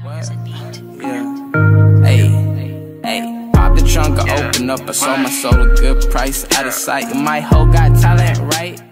Yeah. Hey, pop the trunk, I open up, I sold my soul a good price. Out of sight, my hoe got talent, right?